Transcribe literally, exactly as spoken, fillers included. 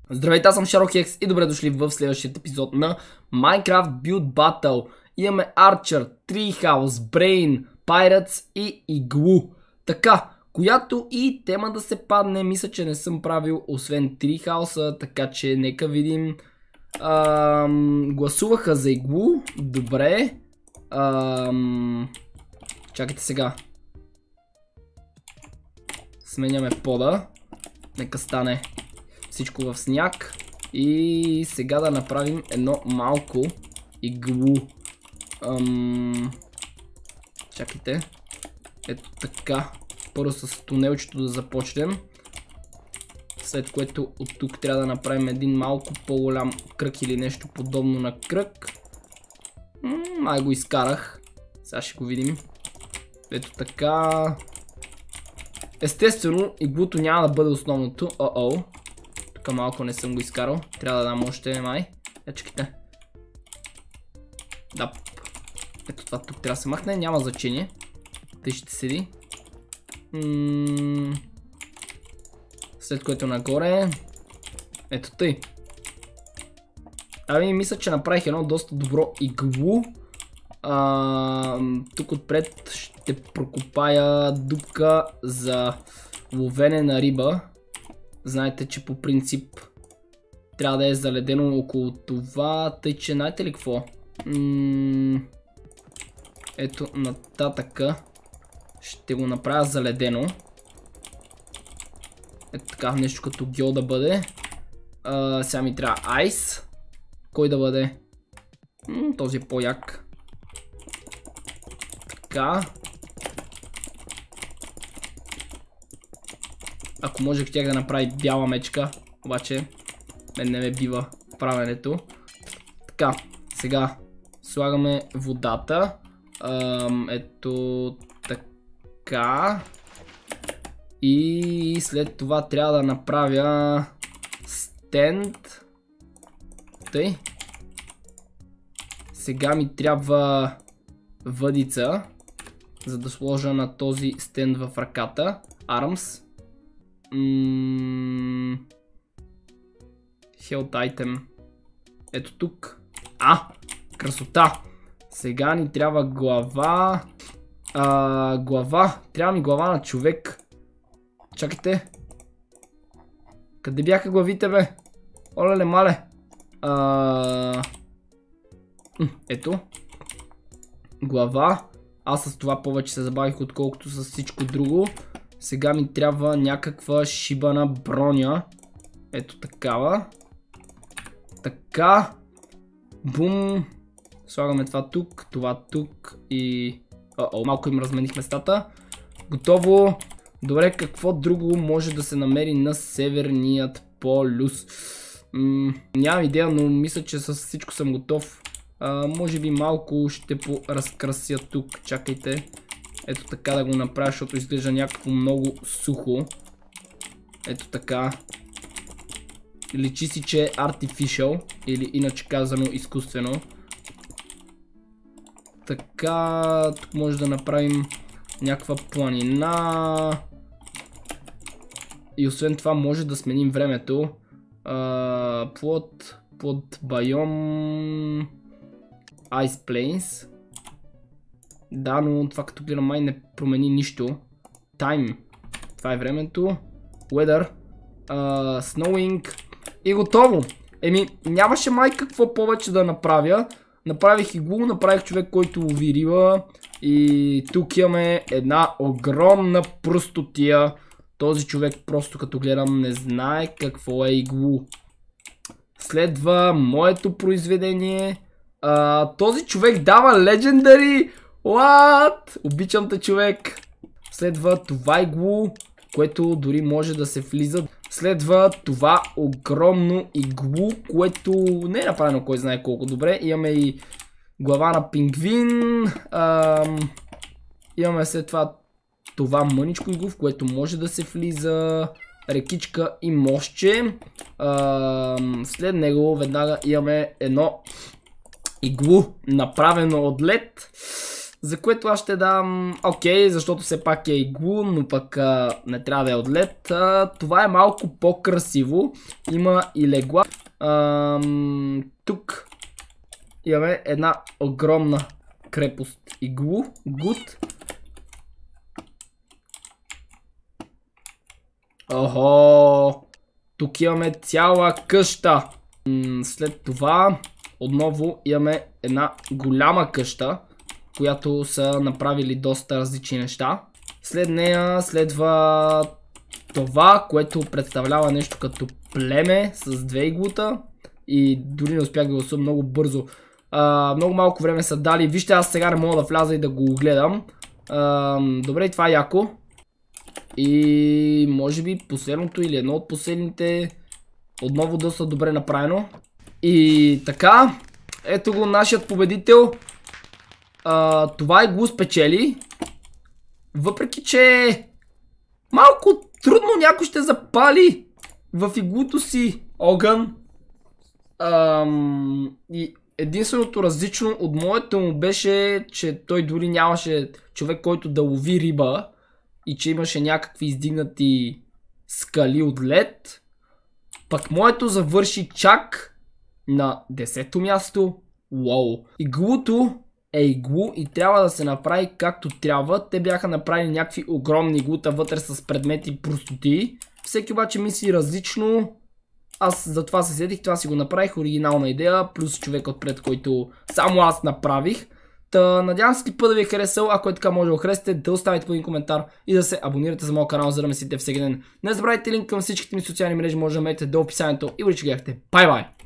Здравейте, аз съм Шарохекс и добре дошли в следващия епизод на Minecraft Build Battle. Имаме Archer, Treehouse, Brain, Pirates и Igloo. Така, която и тема да се падне, мисля, че не съм правил освен Treehouse, така че нека видим. Ам, гласуваха за Igloo, добре. Ам, чакайте сега. Сменяме пода, нека стане всичко в сняг. И сега да направим едно малко иглу. Ам... Чакайте. Ето така. Първо с тунелчето да започнем. След което от тук трябва да направим един малко по-голям кръг или нещо подобно на кръг. Май го изкарах. Сега ще го видим. Ето така. Естествено, иглуто няма да бъде основното. О-о. Тук малко не съм го изкарал. Трябва да дам още май. Е, чекайте. Да. Ето това тук трябва да се махне. Няма значение. Тъй ще седи. М След което нагоре. Ето тъй. Ами мисля, че направих едно доста добро иглу. А, тук отпред ще прокопая дупка за ловене на риба. Знаете, че по принцип трябва да е заледено около това, тъй че знаете ли какво? М Ето нататъка ще го направя заледено. Ето така, нещо като гьол да бъде. А, сега ми трябва айс. Кой да бъде? М този е по-як. Така. Ако можех тях да направи бяла мечка, обаче мен не ме бива правенето. Така, сега слагаме водата. Ам, ето така. И след това трябва да направя стенд. Тъй. Сега ми трябва въдица, за да сложа на този стенд в ръката. Arms. Mm. Health item. Ето тук. А! Красота! Сега ни трябва глава. А, глава. Трябва ми глава на човек. Чакайте. Къде бяха главите, бе? Олеле, мале. А... Ето. Глава. Аз с това повече се забавих, отколкото с всичко друго. Сега ми трябва някаква шибана броня. Ето такава. Така. Бум. Слагаме това тук, това тук и... О, малко им размених местата. Готово. Добре, какво друго може да се намери на Северният полюс? М нямам идея, но мисля, че с всичко съм готов. А, може би малко ще поразкрася тук. Чакайте. Ето така да го направя, защото изглежда някакво много сухо. Ето така. Личи си, че е artificial, или иначе казано изкуствено. Така, тук може да направим някаква планина. И освен това може да сменим времето. А, плод, плод байом, Ice Plains. Да, но това като гледам май не промени нищо. Time. Това е времето. Weather. Uh, snowing. И готово. Еми, нямаше май какво повече да направя. Направих иглу, направих човек, който лови риба. И тук имаме една огромна простотия. Този човек просто като гледам не знае какво е иглу. Следва моето произведение. Uh, този човек дава Legendary. What? Обичам те, човек. Следва това иглу, което дори може да се влиза. Следва това огромно иглу, което не е направено кой знае колко добре. Имаме и глава на пингвин. Ам, имаме след това това мъничко иглу, в което може да се влиза. Рекичка и мостче. Ам, след него веднага имаме едно иглу, направено от лед. за което аз ще дам окей, защото все пак е иглу, но пък а, не трябва да е от лед. А, това е малко по-красиво. Има и легла. А, тук имаме една огромна крепост иглу. Good. Охо! Тук имаме цяла къща. След това отново имаме една голяма къща, която са направили доста различни неща. След нея следва това, което представлява нещо като племе с две иглута. И дори не успях да го гласувам много бързо. А, много малко време са дали. Вижте, аз сега не мога да вляза и да го гледам. А, добре, това е яко. И може би последното или едно от последните отново доста добре направено. И така, ето го нашият победител. А, това иглу спечели. Въпреки че малко трудно някой ще запали в иглуто си огън. Ам, и единственото различно от моето му беше, че той дори нямаше човек, който да лови риба. И че имаше някакви издигнати скали от лед. Пък моето завърши чак на десето място. Уау. Иглуто е иглу и трябва да се направи както трябва. Те бяха направили някакви огромни иглута вътре с предмети и простоти. Всеки обаче мисли различно. Аз за това се сетих, това си го направих, оригинална идея, плюс човек отпред, който само аз направих. Та, надявам се клипа да ви е харесал, ако е така може да го харесате, да оставите по един коментар и да се абонирате за моят канал, за да ме следите всеки ден. Не забравяйте линк към всичките ми социални мрежи, може да намерите до описанието и бъде, че гледахте. Бай-бай!